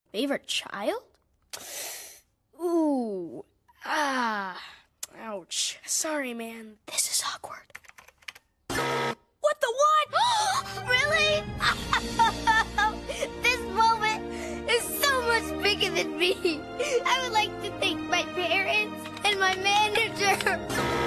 Favorite child? Ooh. Ouch. Sorry, man. This is awkward. What the what? Really? This moment is so much bigger than me. I would like to thank my parents and my manager.